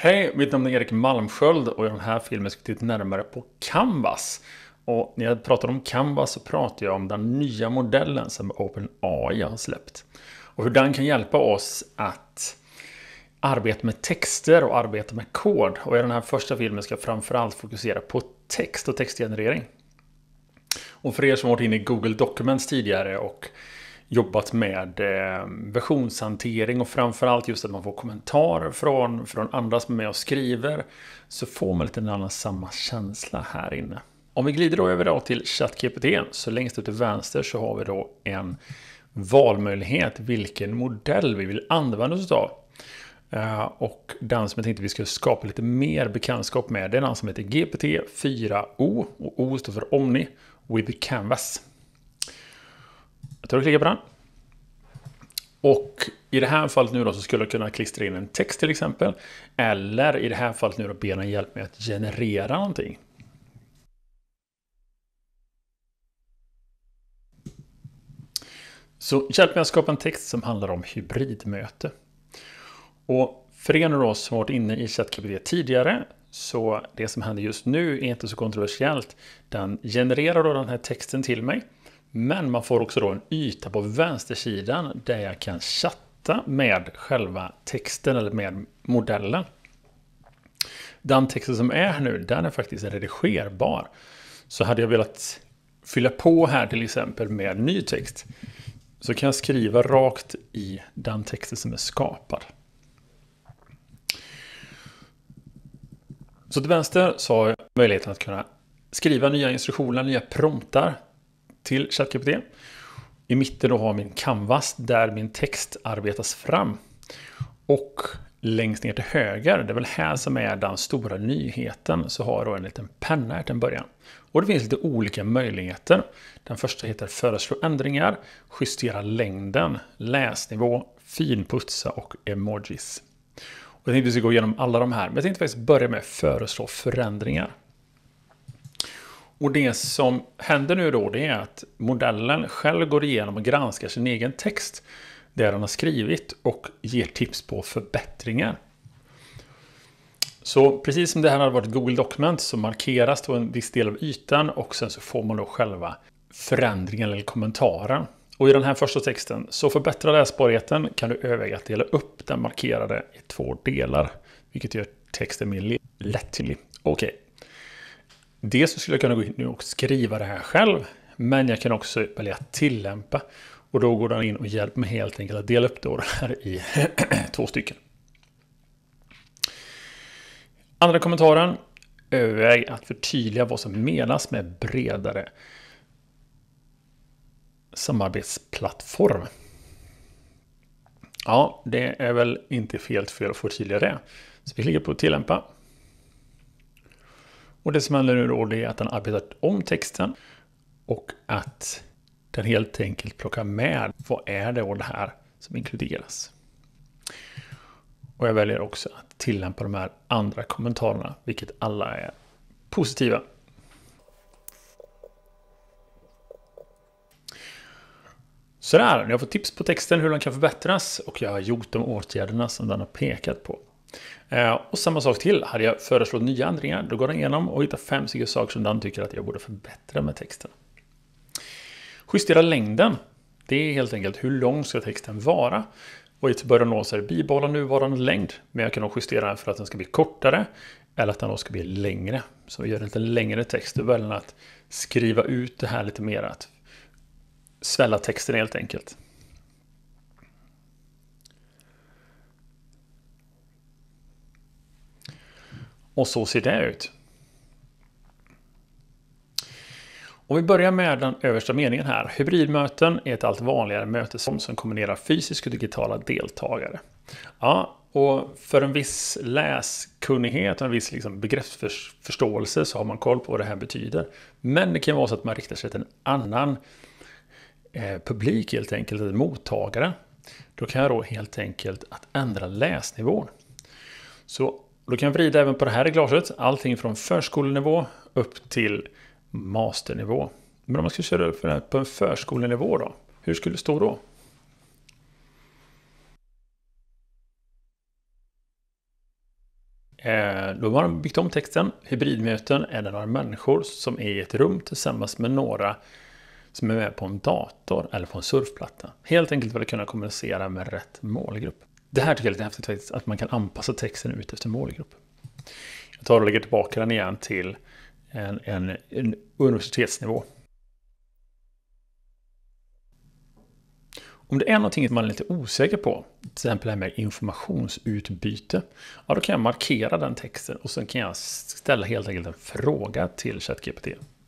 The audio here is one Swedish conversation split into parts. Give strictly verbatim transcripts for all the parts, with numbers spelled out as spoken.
Hej, mitt namn är Erik Malmsköld och i den här filmen ska vi titta närmare på Canvas. Och när jag pratar om Canvas så pratar jag om den nya modellen som OpenAI har släppt. Och hur den kan hjälpa oss att arbeta med texter och arbeta med kod. Och i den här första filmen ska jag framförallt fokusera på text och textgenerering. Och för er som har varit inne i Google Documents tidigare och jobbat med eh, versionshantering och framförallt just att man får kommentarer från, från andra som är med och skriver, så får man lite en annan samma känsla här inne. Om vi glider då över då till ChatGPT, så längst ut till vänster så har vi då en valmöjlighet vilken modell vi vill använda oss av. Uh, och den som jag tänkte vi skulle skapa lite mer bekantskap med, det är den som heter G P T fyra O, och O står för Omni with Canvas. Jag tar och klickar på den. Och i det här fallet nu då så skulle jag kunna klistra in en text till exempel. Eller i det här fallet nu då be den hjälp med att generera någonting. Så hjälp mig att skapa en text som handlar om hybridmöte. Och för er då som varit inne i ChatGPT tidigare, så det som händer just nu är inte så kontroversiellt. Den genererar då den här texten till mig. Men man får också då en yta på vänstersidan där jag kan chatta med själva texten eller med modellen. Den texten som är här nu, den är faktiskt redigerbar. Så hade jag velat fylla på här till exempel med ny text, så kan jag skriva rakt i den texten som är skapad. Så till vänster så har jag möjligheten att kunna skriva nya instruktioner, nya promptar till ChatGPT. I mitten då har min canvas där min text arbetas fram. Och längst ner till höger, det är väl här som är den stora nyheten, så har jag en liten penna här till en början. Och det finns lite olika möjligheter. Den första heter föreslå ändringar, justera längden, läsnivå, finputsa och emojis. Och jag tänkte vi ska gå igenom alla de här, men jag tänkte faktiskt börja med föreslå förändringar. Och det som händer nu då, det är att modellen själv går igenom och granskar sin egen text där den har skrivit och ger tips på förbättringar. Så precis som det här hade varit Google Documents så markeras då en viss del av ytan och sen så får man då själva förändringen eller kommentaren. Och i den här första texten, så förbättra läsbarheten, kan du överväga att dela upp den markerade i två delar, vilket gör texten mer lättillgänglig. Okej. Okay. Dels så skulle jag kunna gå in nu och skriva det här själv, men jag kan också välja att tillämpa. Och då går den in och hjälper mig helt enkelt att dela upp det här i två stycken. Andra kommentaren, överväg att förtydliga vad som menas med bredare samarbetsplattform. Ja, det är väl inte helt fel att förtydliga det. Så vi klickar på tillämpa. Och det som händer nu då, det är att den arbetar om texten och att den helt enkelt plockar med vad är det och det här som inkluderas. Och jag väljer också att tillämpa de här andra kommentarerna, vilket alla är positiva. Sådär, jag har fått tips på texten hur den kan förbättras och jag har gjort de åtgärderna som den har pekat på. Och samma sak till, hade jag föreslått nya ändringar, då går den igenom och hittar fem stycken saker som den tycker att jag borde förbättra med texten. Justera längden, det är helt enkelt hur lång ska texten vara. Och i början nå så är det bibehålla nuvarande längd, men jag kan också justera den för att den ska bli kortare eller att den då ska bli längre. Så jag gör en lite längre text och väljer att skriva ut det här lite mer, att svälla texten helt enkelt. Och så ser det ut. Om vi börjar med den översta meningen här. Hybridmöten är ett allt vanligare mötesform som kombinerar fysiska och digitala deltagare. Ja, och för en viss läskunnighet och en viss liksom begreppsförståelse så har man koll på vad det här betyder. Men det kan vara så att man riktar sig till en annan eh, publik helt enkelt, en mottagare. Då kan jag då helt enkelt att ändra läsnivån. Så då kan jag vrida även på det här i glaset. Allting från förskolenivå upp till masternivå. Men om man skulle köra upp det här på en förskolenivå då, hur skulle det stå då? Eh, då har man byggt om texten. Hybridmöten är det några människor som är i ett rum tillsammans med några som är med på en dator eller på en surfplatta. Helt enkelt för att kunna kommunicera med rätt målgrupp. Det här tycker jag är lite häftigt faktiskt, att man kan anpassa texten ut efter målgrupp. Jag tar och lägger tillbaka den igen till en, en, en universitetsnivå. Om det är någonting som man är lite osäker på, till exempel det här med informationsutbyte, ja, då kan jag markera den texten och sen kan jag ställa helt enkelt en fråga till ChatGPT.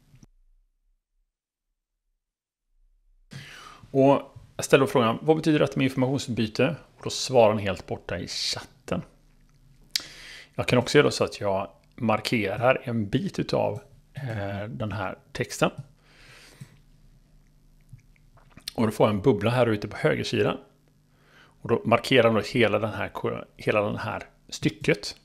Och jag ställer frågan, vad betyder detta med informationsutbyte? Och då svarar den helt borta i chatten. Jag kan också göra så att jag markerar en bit utav eh, den här texten. Och då får jag en bubbla här ute på högersidan. Och då markerar den hela den här, hela den här stycket.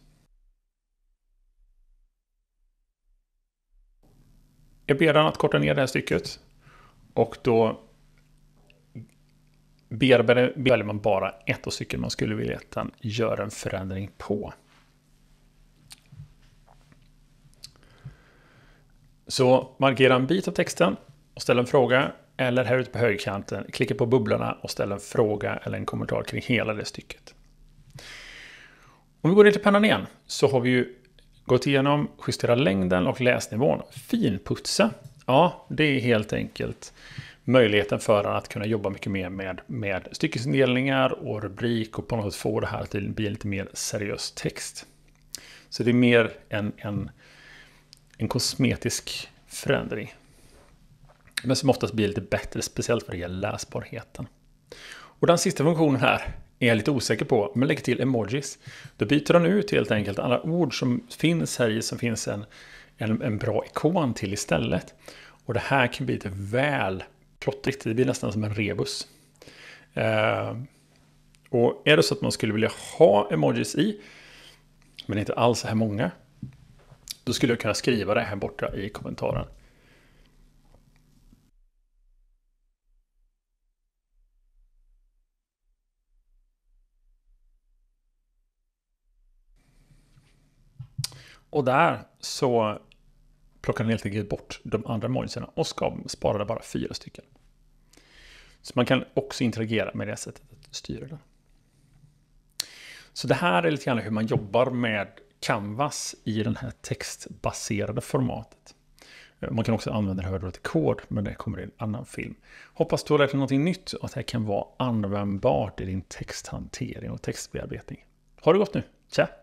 Jag ber den att korta ner det här stycket. Och då väljer man bara ett av stycken man skulle vilja att den gör en förändring på. Så markera en bit av texten och ställ en fråga. Eller här ute på högerkanten, klicka på bubblorna och ställ en fråga eller en kommentar kring hela det stycket. Om vi går ner till pennan igen så har vi ju gått igenom justera längden och läsnivån. Finputsa, ja det är helt enkelt möjligheten för att kunna jobba mycket mer med, med styckesindelningar och rubrik och på något sätt få det här till att bli lite mer seriös text. Så det är mer en, en, en kosmetisk förändring. Men som oftast blir lite bättre, speciellt vad det gäller läsbarheten. Och den sista funktionen här är jag lite osäker på, men lägger till emojis. Då byter den ut helt enkelt alla ord som finns här i, som finns en, en, en bra ikon till istället. Och det här kan bli lite väl plottrigt, det blir nästan som en rebus. Eh, och är det så att man skulle vilja ha emojis i, men inte alls så här många, då skulle jag kunna skriva det här borta i kommentaren. Och där så plockar den helt enkelt bort de andra emojisarna och ska spara bara fyra stycken. Så man kan också interagera med det sättet att styra det. Så det här är lite grann hur man jobbar med Canvas i den här textbaserade formatet. Man kan också använda det här till kod, men det kommer i en annan film. Hoppas du har lärt dig något nytt och att det här kan vara användbart i din texthantering och textbearbetning. Ha det gott nu. Tja!